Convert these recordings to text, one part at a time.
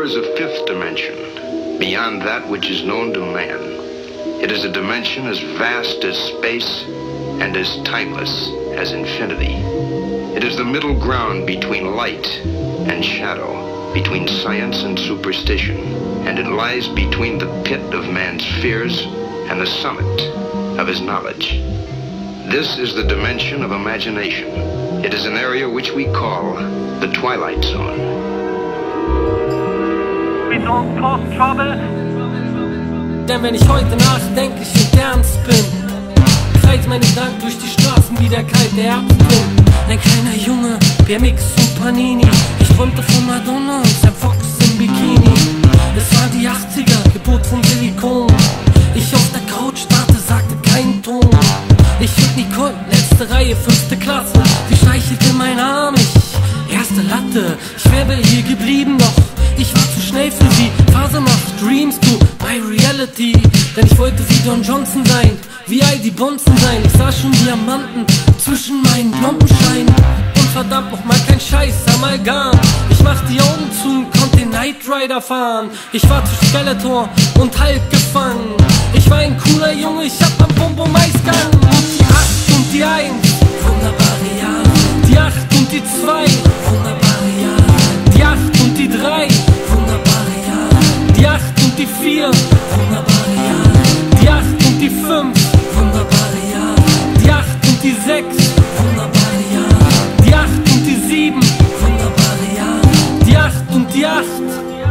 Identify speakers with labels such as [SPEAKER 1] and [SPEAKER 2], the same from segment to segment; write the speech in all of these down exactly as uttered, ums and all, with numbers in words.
[SPEAKER 1] There is a fifth dimension, beyond that which is known to man. It is a dimension as vast as space and as timeless as infinity. It is the middle ground between light and shadow, between science and superstition, and it lies between the pit of man's fears and the summit of his knowledge. This is the dimension of imagination. It is an area which we call the Twilight Zone.
[SPEAKER 2] We don't cause trouble.
[SPEAKER 3] Denn wenn ich heute nachdenklich und ernst bin, kreisen meine Gedanken durch die Straßen wie der kalte Herbstwind. Ein kleiner Junge, B M X und Panini. Ich träumte von Madonna und Sam Fox im Bikini. Es waren die achtziger, Geburt von Silikon. Ich auf der Couch starrte, sagte keinen Ton. Ich und Nicole, letzte Reihe, fünfte Klasse. Sie streichelte meinen Arm, ich erste Latte. Ich wäre hier geblieben, doch ich war zu schnell für sie. Phase macht Dreams to my reality. Denn ich wollte wie Don Johnson sein, wie all die Bonzen sein. Ich sah schon Diamanten zwischen meinen blonden Scheinen. Und verdammt nochmal kein Scheiß, Amalgam. Ich mach die Augen zu und konnte den Knight Rider fahren. Ich war zu Skeletor und Hulk gefangen. Ich war ein cooler Junge, ich hab am Bumbo Maisgang. Und die acht und die eins, wunderbare Jahre. Die acht und die zwei, wunderbare Jahre. Die acht und die drei, wunderbare Jahre. Die acht und die vier, wunderbare Jahre. Die acht und die fünf, wunderbare Jahre. Die acht und die sechs, wunderbare Jahre. Die acht und die sieben, wunderbare Jahre. Die acht und die acht.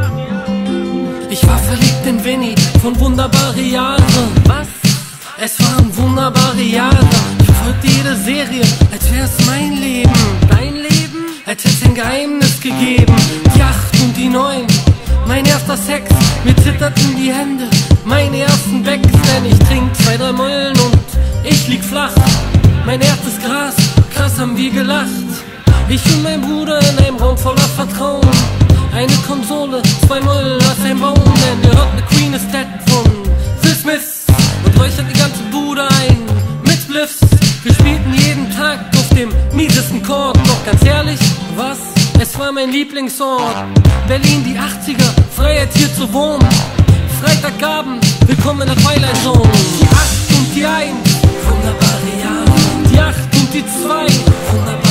[SPEAKER 3] Ich war verliebt in Winnie von wunderbare Jahre. Was? Es waren wunderbare Jahre. Ich verfolgte jede Serie, als wär's mein Leben. Dein Leben? Als hätt's ein Geheimnis gegeben. Die acht und die neun, mein erster Sex. Mir zitterten die Hände, meine ersten Becks. Denn ich trink zwei, drei Meulen und ich lieg flach. Mein erstes Gras, krass haben wir gelacht. Ich und mein Bruder in einem Raum voller Vertrauen. Eine Konsole, zwei Meulen aus einem Baum. Denn wir hörten The Queen is Dead von Phil Smith und räuchert die ganze Bude ein mit Spliffs. Wir spielten jeden Tag auf dem miesesten Chord. Doch ganz ehrlich, was? Es war mein Lieblingsort. Berlin, die achtziger, Freiheit hier zu wohnen. Freitagabend, willkommen in der Twilight Zone. Die acht und die eins, wunderbare Jahre. Die acht und die zwei, wunderbare